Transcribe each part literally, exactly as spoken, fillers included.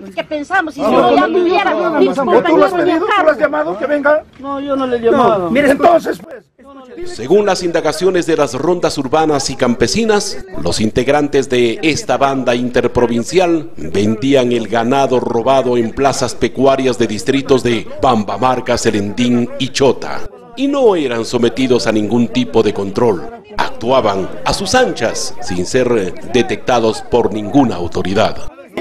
antes que pensamos, y si no ya tuviera mis compañeros ni acá. ¿Tú lo has llamado que venga? No, yo no le he llamado. Mira, entonces, pues... Según las indagaciones de las rondas urbanas y campesinas, los integrantes de esta banda interprovincial vendían el ganado robado en plazas pecuarias de distritos de Bambamarca, Serendín y Chota. Y no eran sometidos a ningún tipo de control. Actuaban a sus anchas, sin ser detectados por ninguna autoridad.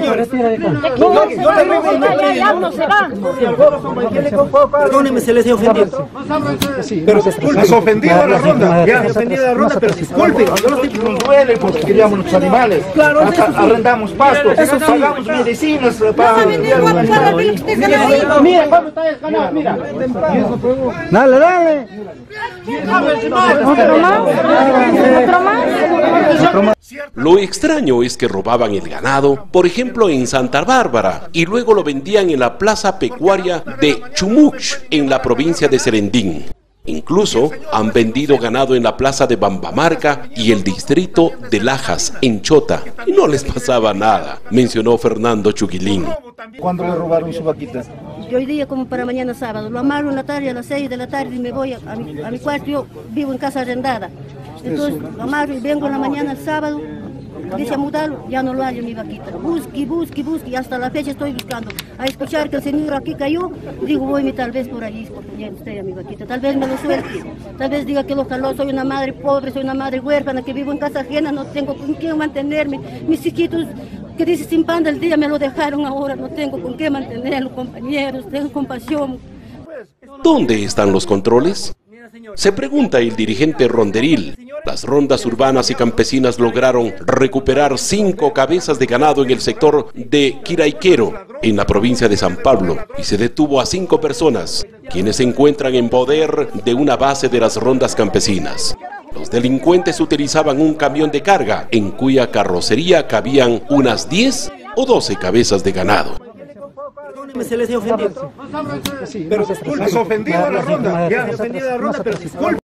Perdóneme, se les he ofendido. Pero disculpe, has ofendido a la ronda. Ya, has ofendido a la ronda, pero disculpe. Nosotros nos duele porque queríamos los animales. Arrendamos pastos, pagamos medicinas para... Mira, ¿cómo está el canal? Mira. Dale, dale. Lo extraño es que robaban el ganado, por ejemplo en Santa Bárbara, y luego lo vendían en la plaza pecuaria de Chumuch, en la provincia de Serendín. Incluso han vendido ganado en la plaza de Bambamarca y el distrito de Lajas, en Chota, y no les pasaba nada, mencionó Fernando Chuquilín. ¿Cuándo le robaron su vaquita? Yo hoy día como para mañana sábado, lo amarro en la tarde a las seis de la tarde y me voy a, a, mi, a mi cuarto. Yo vivo en casa arrendada, entonces lo amarro y vengo en la mañana el sábado, dice a mudarlo, ya no lo hallo mi vaquita. Busque, busque, busque, y hasta la fecha estoy buscando. A escuchar que el señor aquí cayó, digo, voy tal vez por allí, porque usted a mi vaquita, tal vez me lo suelte, tal vez diga que lo jaló, soy una madre pobre, soy una madre huérfana, que vivo en casa ajena, no tengo con quién mantenerme, mis hijitos, que dice sin pan del día, me lo dejaron ahora, no tengo con qué mantenerlo, compañeros, tengo compasión. ¿Dónde están los controles? Se pregunta el dirigente ronderil. Las rondas urbanas y campesinas lograron recuperar cinco cabezas de ganado en el sector de Quiraiquero, en la provincia de San Pablo, y se detuvo a cinco personas, quienes se encuentran en poder de una base de las rondas campesinas. Los delincuentes utilizaban un camión de carga, en cuya carrocería cabían unas diez o doce cabezas de ganado. Se les he ofendido. Pero has ofendido a la ronda. Ya, has ofendido a la ronda, pero disculpe.